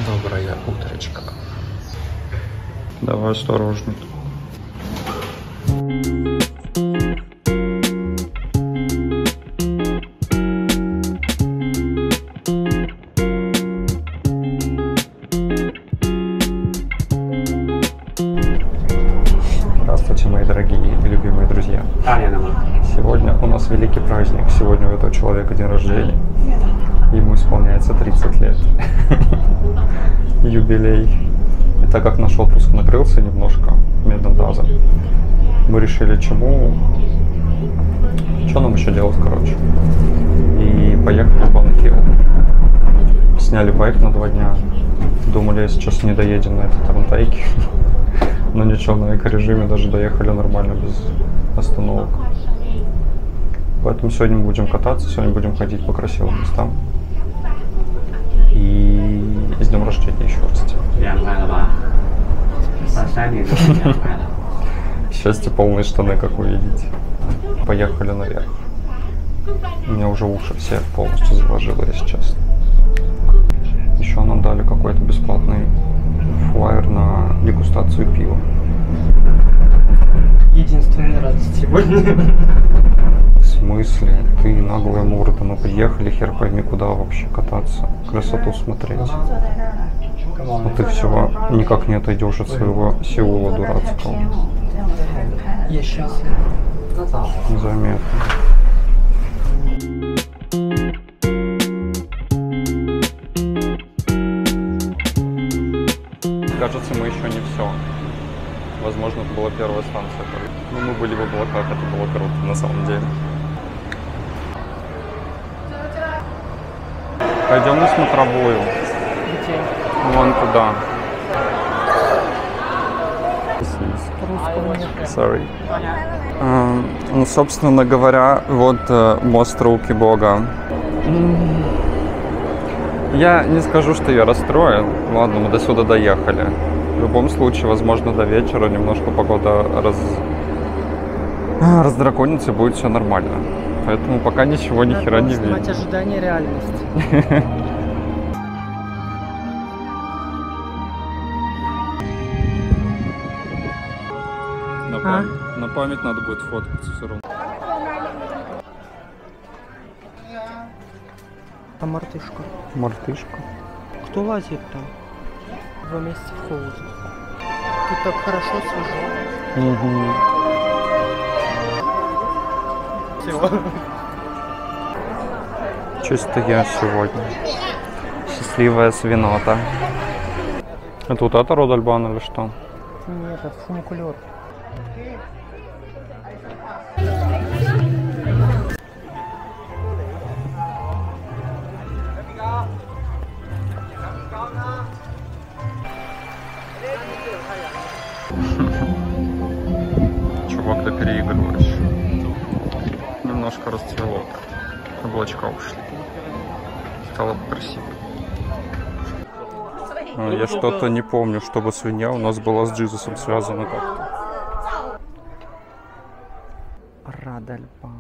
Доброе утречко. Давай осторожней. Здравствуйте, мои дорогие и любимые друзья. Сегодня у нас великий праздник. Сегодня у этого человека день рождения. Ему исполняется 30 лет. Юбилей. И так как наш отпуск накрылся немножко медным тазом, мы решили, что нам еще делать, короче. И поехали в Банхилл. Сняли байк на 2 дня. Думали, сейчас не доедем на этот Антайки. Но ничего, на эко-режиме даже доехали нормально, без остановок. Поэтому сегодня мы будем кататься, сегодня будем ходить по красивым местам. И с днем рождения еще, кстати. Счастье, полные штаны, как вы видите. Поехали наверх. У меня уже уши все полностью заложило, если честно. Еще нам дали какой-то бесплатный флаер на дегустацию пива. Единственная радость сегодня. В смысле? Ты наглая морда, мы приехали, хер пойми куда вообще кататься, красоту смотреть. А ты все никак не отойдешь от своего Сеула дурацкого. Я счастлив. Заметно. Кажется, мы еще не все. Возможно, это была первая станция. Но мы были в облаках, это было круто на самом деле. Пойдем на смотровую. Вон туда. Sorry. Ну, собственно говоря, вот мост Руки Бога. Я не скажу, что я расстроен. Ладно, мы до сюда доехали. В любом случае, возможно, до вечера немножко погода раздраконится и будет все нормально. Поэтому пока ничего ни хера не видно. Ожидание реальности. На память надо будет фоткаться все равно. А мартышка? Мартышка. Кто лазит там? 2 месяца в холоде. Тут так хорошо, свежо. Угу. Все. Чисто я сегодня. Счастливая свинота. Это вот это Родальбан или что? Нет, это фуникулер. Чувак, ты переигрываешь. Немножко расцвело. Облачка ушли. Стало красиво. Я что-то не помню, чтобы свинья у нас была с Джизусом связана как-то. Радальбан.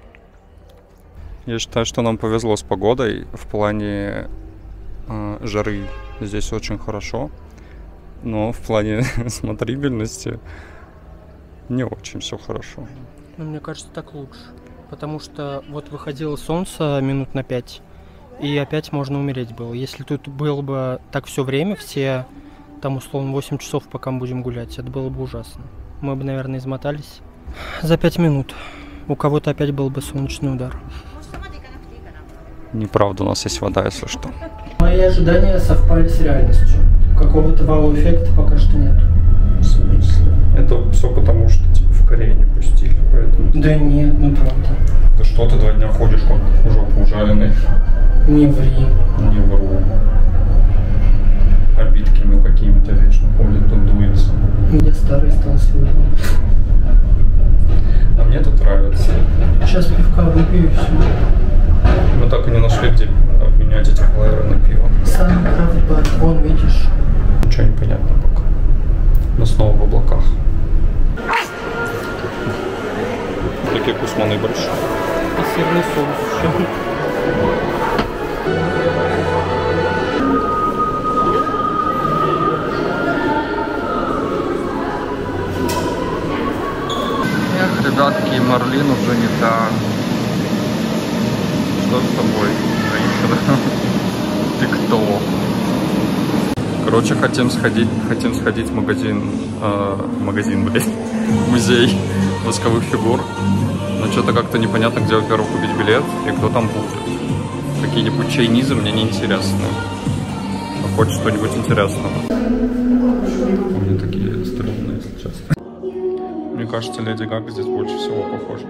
Я считаю, что нам повезло с погодой. В плане жары здесь очень хорошо. Но в плане смотрибельности не очень все хорошо. Но мне кажется, так лучше. Потому что вот выходило солнце минут на 5, и опять можно умереть было. Если тут было бы так все время, все там условно 8 часов, пока мы будем гулять, это было бы ужасно. Мы бы, наверное, измотались за 5 минут. У кого-то опять был бы солнечный удар. Неправда, у нас есть вода, если что. Мои ожидания совпали с реальностью. Какого-то вау-эффекта пока что нет. В смысле? Это все потому, что типа в Корее не пустили, поэтому... Да нет, ну правда. Да что ты 2 дня ходишь, как в жопу ужаленный? Не ври. Не вру. Обидками какими-то вечно ходит, тут дуется. Я старый стал сегодня. А мне тут нравится. Сейчас пивка выпью и все. Мы так и не нашли, где обменять эти флаеры на пиво. Самый правый бар, вон, видишь. Ничего не понятно пока. Мы снова в облаках. Такие кусманы большие. И сырный соус еще. Ты кто? Короче, хотим сходить в музей восковых фигур. Но что-то как-то непонятно, где, во-первых, купить билет и кто там будет. Какие-нибудь чайнизы мне не интересны. А хоть что-нибудь интересного. Они такие стрёмные, если честно. Мне кажется, Леди Гага здесь больше всего похожа.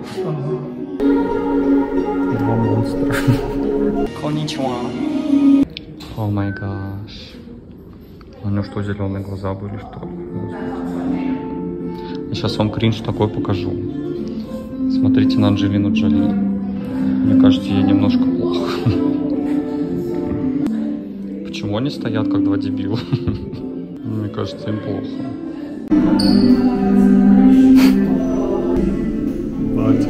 Два монстра. Конничуа. О май гаш. У него что, зеленые глаза были, что ли? Я сейчас вам кринж такой покажу. Смотрите на Анджелину Джоли. Мне кажется, ей немножко плохо. Почему они стоят, как два дебила? Мне кажется, им плохо. Надя.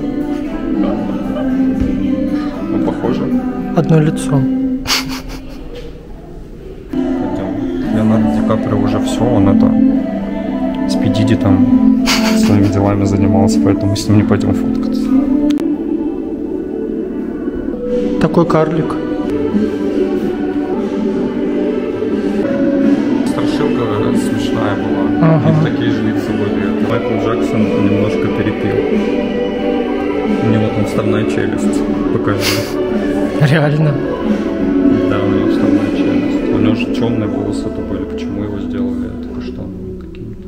Мы похожи? Одно лицо. Леонардо Ди Каприо уже все, он это с Пи Диди там своими делами занимался, поэтому мы с ним не пойдем фоткаться. Такой карлик. Страшилка смешная была. Ага. И такие же лица были. Майкл Джексон немножко перепил. У него там вставная челюсть. Покажи. Реально. Да, у него вставная челюсть. У него же темные волосы это были. Почему его сделали? Это что? Какими-то.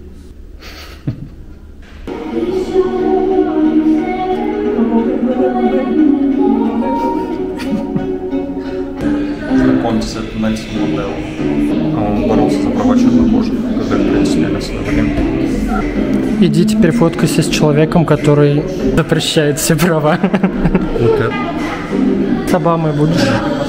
Знакомьтесь, это Нельсон Мандела. Он боролся за права чернокожих, когда их притесняли в свое время. Иди теперь фоткайся с человеком, который запрещает все права. Вот это. С Обамой будешь.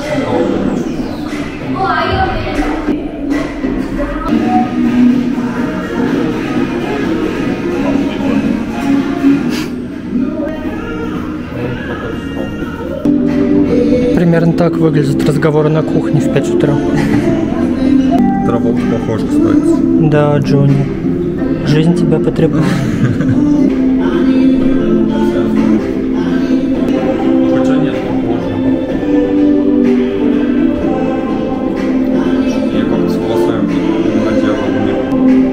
Примерно так выглядят разговоры на кухне в 5 утра. Траволта похож, кстати. Да, Джонни. Жизнь тебя потребует. Хотя нет, похоже. Я как-то с волосами наделал у него.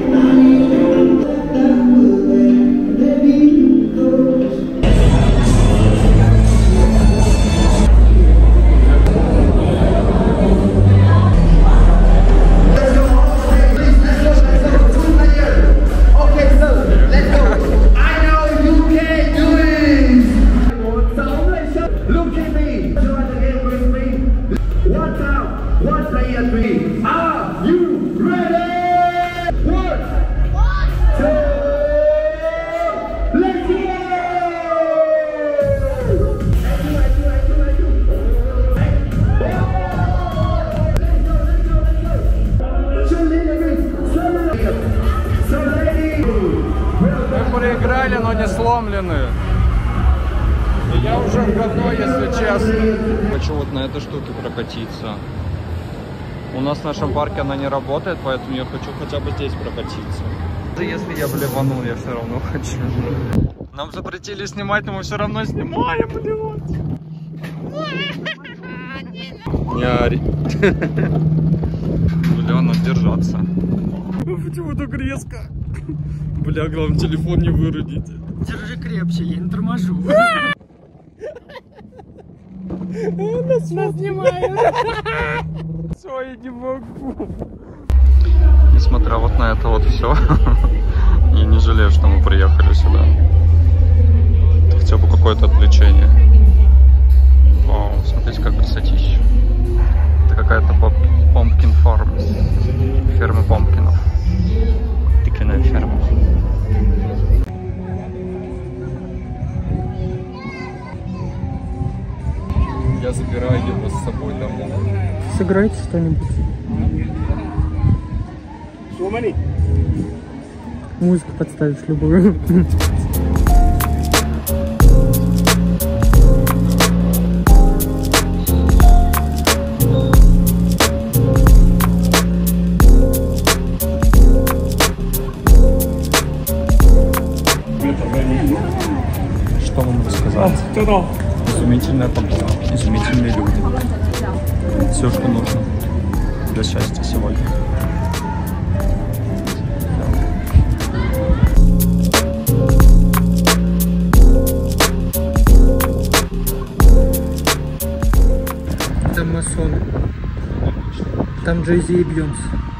Проиграли, но не сломлены. И я уже в говно, если честно. Хочу вот на этой штуке прокатиться. У нас в нашем парке она не работает, поэтому я хочу хотя бы здесь прокатиться. Если я блеванул, я все равно хочу. Нам запретили снимать, но мы все равно снимаем, блядь. Не ори. Бля, надо держаться. Почему так резко? Бля, главное, телефон не выродите. Держи крепче, я не торможу. Нас снимают. Все, я не могу. Несмотря вот на это вот все, я не жалею, что мы приехали сюда. Это хотя бы какое-то отвлечение. Вау, смотрите, как красотища. Это какая-то Pumpkin Farms. Ферма помпкинов. Тыквенная ферма. Я забираю его с собой домой. Сыграйте что-нибудь. Музыку подставишь любую. Что вам рассказать? Изумительная погода, изумительные люди. Все, что нужно для счастья сегодня. Там масоны. Там Джей-Зи и Бейонсе.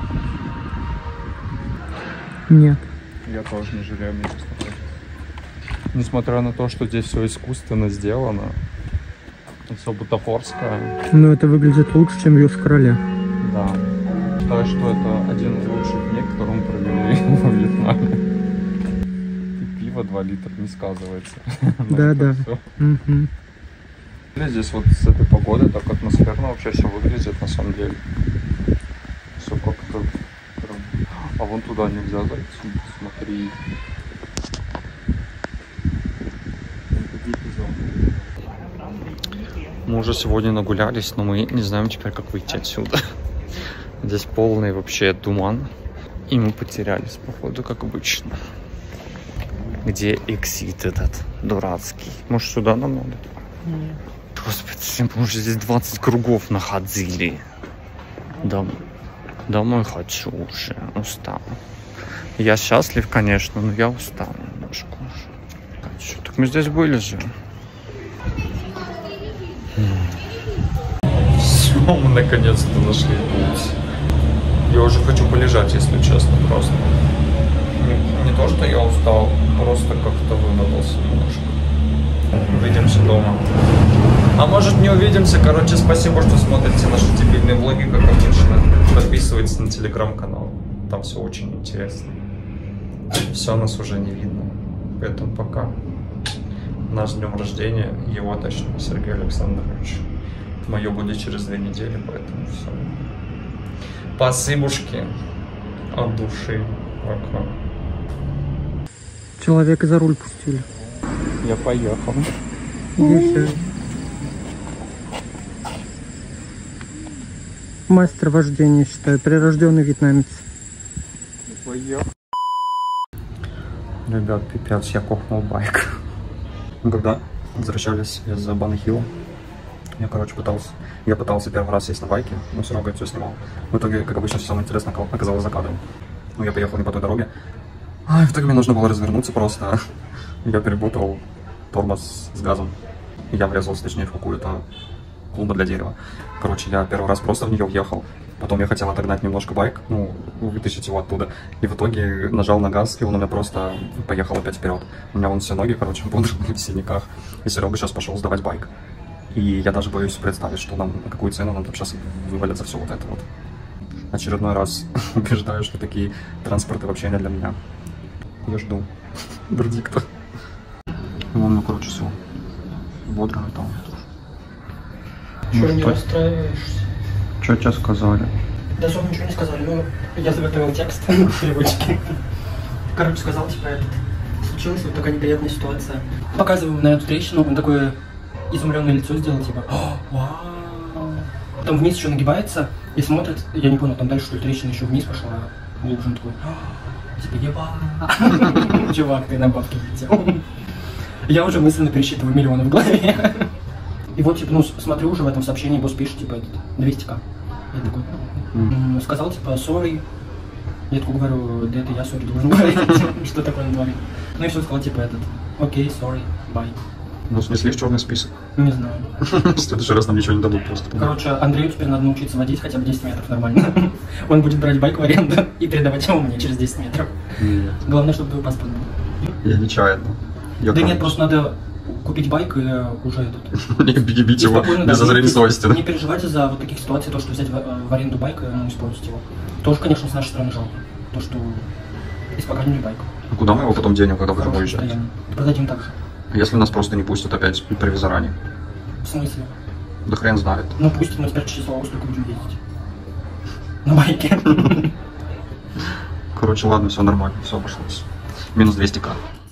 Нет. Я тоже не жалею, мне честно говоря. Несмотря на то, что здесь все искусственно сделано, все бутафорское. Но это выглядит лучше, чем Вьюз Короля. Да. Считаю, что это один из лучших дней, которые мы провели во Вьетнаме. И пиво 2 литра не сказывается. Да. Угу. Здесь вот с этой погодой так атмосферно вообще все выглядит на самом деле. Все как-то... А вон туда нельзя зайти, смотри. Мы уже сегодня нагулялись, но мы не знаем теперь, как выйти отсюда. Здесь полный вообще туман. И мы потерялись, походу, как обычно. Где эксит этот дурацкий? Может, сюда нам надо? Нет. Господи, мы уже здесь 20 кругов находили. Домой хочу уже, устал. Я счастлив, конечно, но я устал немножко уже. Так мы здесь были же. Все, мы наконец-то нашли путь. Я уже хочу полежать, если честно, просто. Не то, что я устал, просто как-то вымотался немножко. Увидимся дома. А может, не увидимся. Короче, спасибо, что смотрите наши дебильные влоги, как обычно. Подписывайтесь на телеграм-канал. Там все очень интересно. Все, нас уже не видно. Поэтому пока. Наш днем рождения, его точнее, Сергей Александрович. Мое будет через 2 недели, поэтому все. Спасибушки от души. Пока. Человека за руль пустили. Я поехал. Мастер вождения, считаю, прирожденный вьетнамец. Поехал. Ребят, пипец, я копнул байк. Когда возвращались из Банхилла, я пытался первый раз сесть на байке, но все равно я все снимал. В итоге, как обычно, все самое интересное оказалось за кадром. Ну, я поехал не по той дороге. В итоге мне нужно было развернуться просто. Я перепутал тормоз с газом. Я врезался, точнее, в какую-то клумбу для дерева. Короче, я первый раз просто в нее въехал. Потом я хотел отогнать немножко байк, вытащить его оттуда. И в итоге нажал на газ, и он у меня просто поехал опять вперед. У меня вон все ноги, короче, были в синяках. И Серега сейчас пошел сдавать байк. И я даже боюсь представить, что нам, какую цену нам там сейчас вывалят за все вот это вот. Очередной раз убеждаю, что такие транспорты вообще не для меня. Я жду вердикта. Вон, короче, все. Бодро там. Чего не расстраиваешься? Что тебе сказали? Да, особо ничего не сказали, но я заготовил текст в переводчике. Короче, сказал, типа, случилась вот такая неприятная ситуация. Показываю на эту трещину, он такое изумленное лицо сделал, типа, вау. Потом вниз еще нагибается и смотрит, я не понял, там дальше, что ли, трещина еще вниз пошла, глубже, он такой, типа, еба. Чувак, ты на бабке летел. Я уже мысленно пересчитываю миллионы в голове. И вот, типа, смотрю уже в этом сообщении, босс пишет, типа, 200к. Я такой, сказал, типа, sorry. Я такой говорю, да это я sorry должен говорить, что такое говорит. Ну и все, сказал, типа, окей, sorry, bye. Ну, в смысле, в черный список? Не знаю. В следующий раз нам ничего не дадут просто. Короче, Андрею теперь надо научиться водить хотя бы 10 метров нормально. Он будет брать байк в аренду и передавать его мне через 10 метров. Нет. Главное, чтобы твой паспорт был. Я нечаянно. Да нет, просто надо купить байк и уже этот. Не бить его без зазрения совести. Не переживайте за вот таких ситуаций, то, что взять в аренду байк и использовать его. Тоже, конечно, с нашей стороны жалко. То, что испокойнили байк. А куда мы его потом денем, когда будем уезжать? Продадим так же. Если нас просто не пустят опять при визаране? В смысле? Да хрен знает. Ну пусть мы теперь через Славу столько будем ездить. На байке. Короче, ладно, все нормально, все обошлось. Минус 200к.